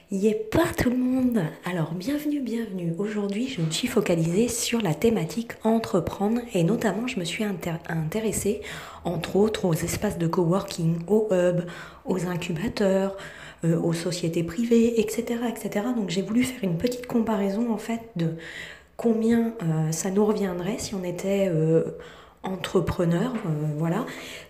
Y est pas tout le monde. Alors bienvenue, bienvenue. Aujourd'hui, je me suis focalisée sur la thématique entreprendre et notamment je me suis intéressée entre autres aux espaces de coworking, aux hubs, aux incubateurs, aux sociétés privées, etc., etc. Donc j'ai voulu faire une petite comparaison en fait de combien ça nous reviendrait si on était entrepreneur, voilà,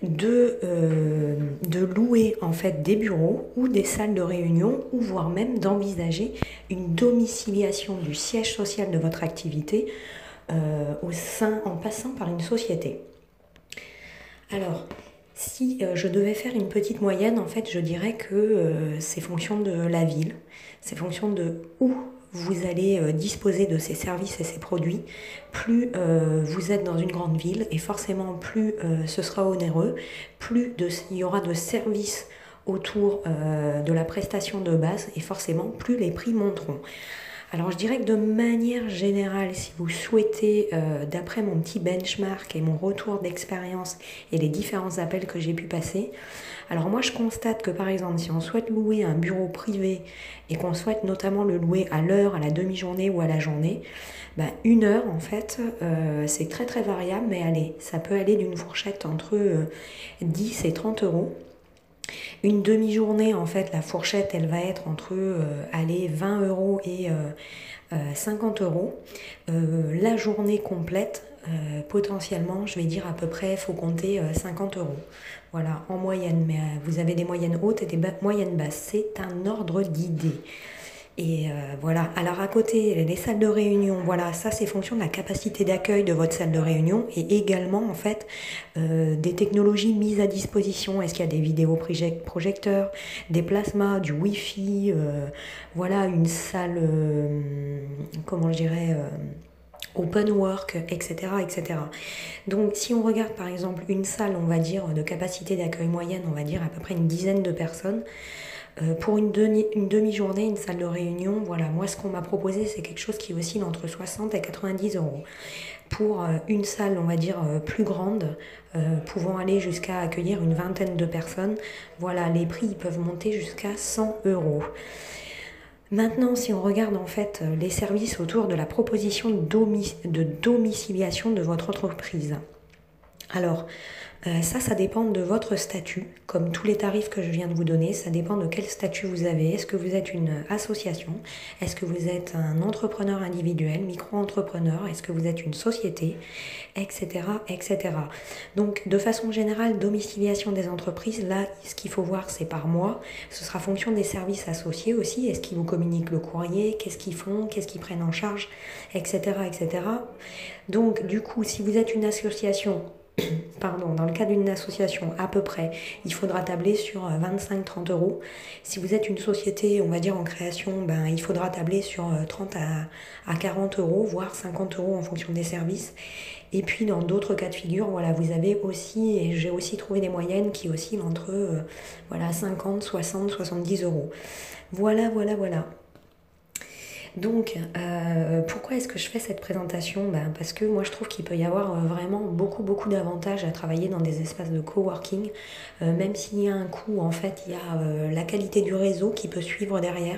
de louer en fait des bureaux ou des salles de réunion ou voire même d'envisager une domiciliation du siège social de votre activité en passant par une société. Alors, si je devais faire une petite moyenne, en fait, je dirais que c'est fonction de la ville, c'est fonction de où vous allez disposer de ces services et ces produits. Plus vous êtes dans une grande ville et forcément plus ce sera onéreux, il y aura de services autour de la prestation de base et forcément plus les prix monteront. Alors je dirais que de manière générale, si vous souhaitez, d'après mon petit benchmark et mon retour d'expérience et les différents appels que j'ai pu passer, alors moi je constate que par exemple si on souhaite louer un bureau privé et qu'on souhaite notamment le louer à l'heure, à la demi-journée ou à la journée, bah, une heure en fait c'est très très variable mais allez, ça peut aller d'une fourchette entre 10 et 30 euros. Une demi-journée, en fait, la fourchette, elle va être entre 20 euros et 50 euros. La journée complète, potentiellement, je vais dire à peu près, il faut compter 50 euros. Voilà, en moyenne. Mais vous avez des moyennes hautes et des moyennes basses. C'est un ordre d'idée. Et voilà, alors à côté, les salles de réunion, voilà, ça c'est fonction de la capacité d'accueil de votre salle de réunion et également en fait des technologies mises à disposition. Est-ce qu'il y a des vidéoprojecteurs, des plasmas, du wifi, voilà, une salle, comment je dirais, open work, etc., etc. Donc si on regarde par exemple une salle, on va dire, de capacité d'accueil moyenne, on va dire à peu près une dizaine de personnes, pour une demi-journée, une salle de réunion, voilà, moi ce qu'on m'a proposé c'est quelque chose qui oscille entre 60 et 90 euros. Pour une salle, on va dire, plus grande, pouvant aller jusqu'à accueillir une vingtaine de personnes, voilà, les prix ils peuvent monter jusqu'à 100 euros. Maintenant, si on regarde en fait les services autour de la proposition de domiciliation de votre entreprise, alors, ça dépend de votre statut, comme tous les tarifs que je viens de vous donner, ça dépend de quel statut vous avez. Est-ce que vous êtes une association? Est-ce que vous êtes un entrepreneur individuel, micro-entrepreneur? Est-ce que vous êtes une société? Etc., etc. Donc, de façon générale, domiciliation des entreprises, là, ce qu'il faut voir, c'est par mois. Ce sera fonction des services associés aussi. Est-ce qu'ils vous communiquent le courrier? Qu'est-ce qu'ils font? Qu'est-ce qu'ils prennent en charge? Etc., etc. Donc, du coup, si vous êtes une association, pardon, dans le cas d'une association, à peu près, il faudra tabler sur 25-30 euros. Si vous êtes une société, on va dire en création, ben, il faudra tabler sur 30 à 40 euros, voire 50 euros en fonction des services. Et puis dans d'autres cas de figure, voilà, vous avez aussi, et j'ai aussi trouvé des moyennes qui oscillent entre voilà, 50, 60, 70 euros. Voilà, voilà, voilà. Donc, pourquoi est-ce que je fais cette présentation? Ben, parce que moi, je trouve qu'il peut y avoir vraiment beaucoup, beaucoup d'avantages à travailler dans des espaces de coworking. Même s'il y a un coût, en fait, il y a la qualité du réseau qui peut suivre derrière.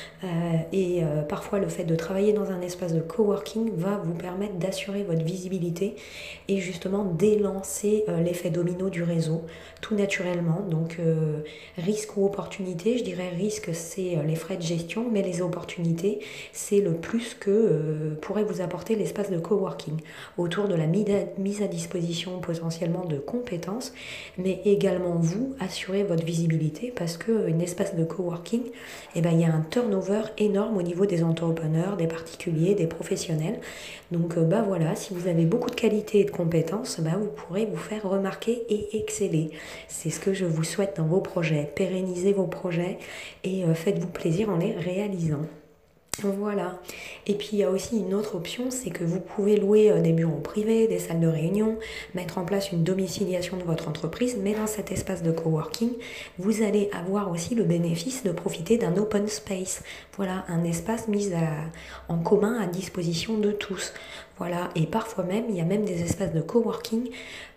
Et parfois, le fait de travailler dans un espace de coworking va vous permettre d'assurer votre visibilité et justement d'élancer l'effet domino du réseau tout naturellement. Donc, risque ou opportunité, je dirais risque, c'est les frais de gestion, mais les opportunités, c'est le plus que pourrait vous apporter l'espace de coworking autour de la mise à disposition potentiellement de compétences, mais également vous assurer votre visibilité parce qu'un espace de coworking, eh ben, il y a un turnover énorme au niveau des entrepreneurs, des particuliers, des professionnels. Donc bah voilà, si vous avez beaucoup de qualités et de compétences, bah, vous pourrez vous faire remarquer et exceller. C'est ce que je vous souhaite dans vos projets. Pérennisez vos projets et faites-vous plaisir en les réalisant. Voilà. Et puis il y a aussi une autre option, c'est que vous pouvez louer des bureaux privés, des salles de réunion, mettre en place une domiciliation de votre entreprise, mais dans cet espace de coworking, vous allez avoir aussi le bénéfice de profiter d'un open space. Voilà, un espace en commun à disposition de tous. Voilà, et parfois même, il y a même des espaces de coworking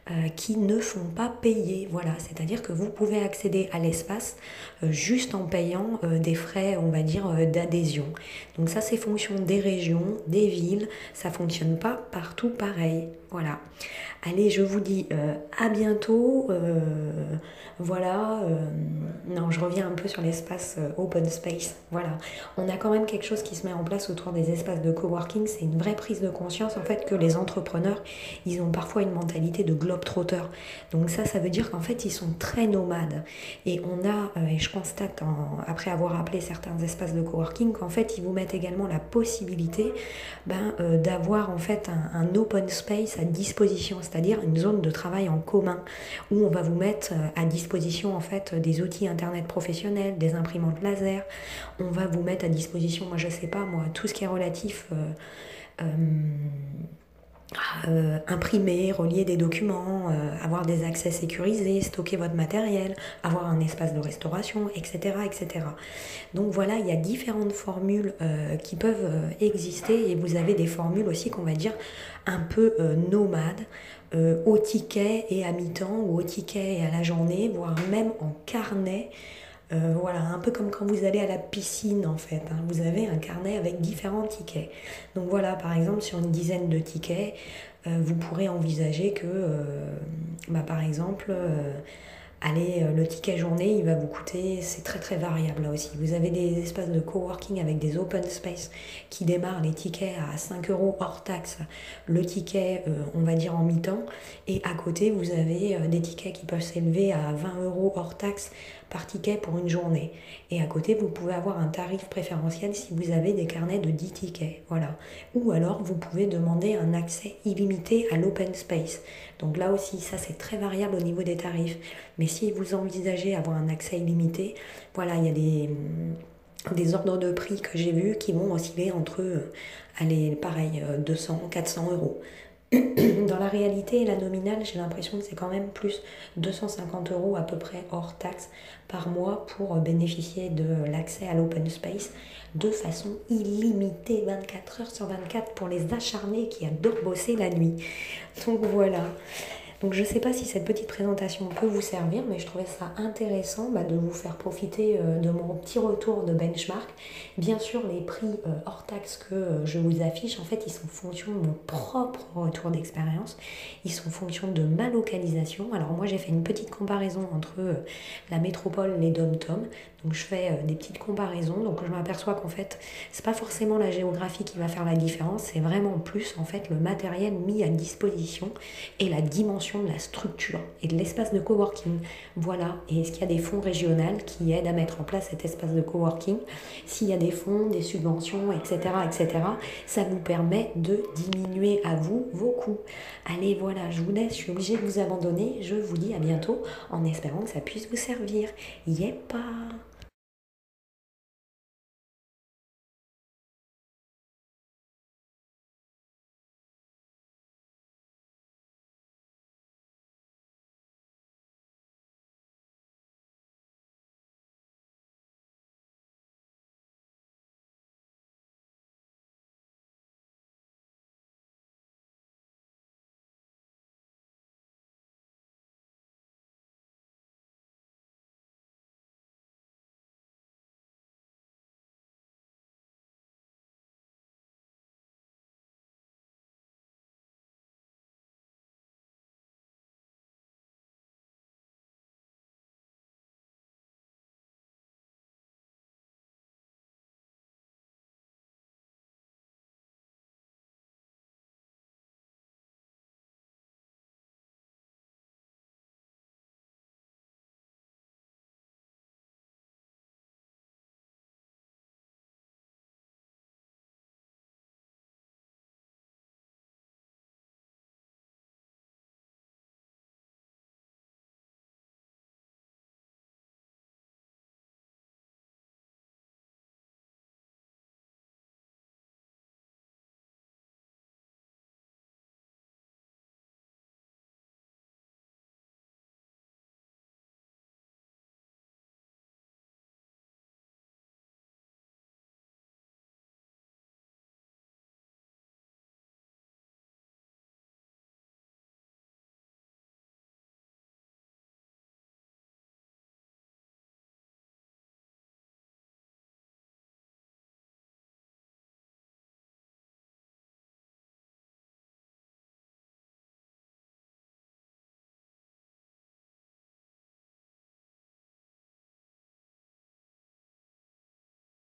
qui ne font pas payer. Voilà, c'est-à-dire que vous pouvez accéder à l'espace juste en payant des frais, on va dire, d'adhésion. Donc ça, c'est fonction des régions, des villes, ça fonctionne pas partout pareil. Voilà. Allez, je vous dis à bientôt. Voilà. Non, je reviens un peu sur l'espace open space. Voilà. On a quand même quelque chose qui se met en place autour des espaces de coworking. C'est une vraie prise de conscience en fait que les entrepreneurs, ils ont parfois une mentalité de globe-trotter. Donc ça veut dire qu'en fait, ils sont très nomades. Et on a, et je constate après avoir appelé certains espaces de coworking, qu'en fait, ils vous mettent également la possibilité d'avoir en fait un open space à disposition, c'est-à-dire une zone de travail en commun où on va vous mettre à disposition en fait des outils internet professionnels, des imprimantes laser, on va vous mettre à disposition, moi je sais pas moi, tout ce qui est relatif imprimer, relier des documents, avoir des accès sécurisés, stocker votre matériel, avoir un espace de restauration, etc. etc. Donc voilà, il y a différentes formules qui peuvent exister et vous avez des formules aussi qu'on va dire un peu nomades, au ticket et à mi-temps ou au ticket et à la journée, voire même en carnet. Voilà, un peu comme quand vous allez à la piscine en fait, hein. Vous avez un carnet avec différents tickets. Donc voilà, par exemple, sur une dizaine de tickets, vous pourrez envisager que, par exemple, allez, le ticket journée, il va vous coûter, c'est très très variable là aussi. Vous avez des espaces de coworking avec des open space qui démarrent les tickets à 5 euros hors taxe, le ticket, on va dire en mi-temps, et à côté, vous avez des tickets qui peuvent s'élever à 20 euros hors taxe par ticket pour une journée. Et à côté, vous pouvez avoir un tarif préférentiel si vous avez des carnets de 10 tickets. Voilà. Ou alors, vous pouvez demander un accès illimité à l'open space. Donc là aussi, ça c'est très variable au niveau des tarifs. Mais si vous envisagez avoir un accès illimité, voilà, il y a des ordres de prix que j'ai vus qui vont osciller entre, allez, pareil, 200, 400 euros. Dans la réalité et la nominale, j'ai l'impression que c'est quand même plus 250 euros à peu près hors taxe par mois pour bénéficier de l'accès à l'open space de façon illimitée, 24 heures sur 24 pour les acharnés qui adorent bosser la nuit. Donc voilà. Donc je ne sais pas si cette petite présentation peut vous servir, mais je trouvais ça intéressant de vous faire profiter de mon petit retour de benchmark. Bien sûr, les prix hors taxe que je vous affiche, en fait, ils sont en fonction de mon propre retour d'expérience. Ils sont en fonction de ma localisation. Alors moi, j'ai fait une petite comparaison entre la métropole, les dom-toms. Donc je fais des petites comparaisons. Donc je m'aperçois qu'en fait, c'est pas forcément la géographie qui va faire la différence. C'est vraiment plus en fait le matériel mis à disposition et la dimension de la structure et de l'espace de coworking. Voilà. Et est-ce qu'il y a des fonds régionaux qui aident à mettre en place cet espace de coworking? S'il y a des fonds, des subventions, etc., ça vous permet de diminuer à vous vos coûts. Allez, voilà, je vous laisse, je suis obligée de vous abandonner. Je vous dis à bientôt en espérant que ça puisse vous servir. Yépa!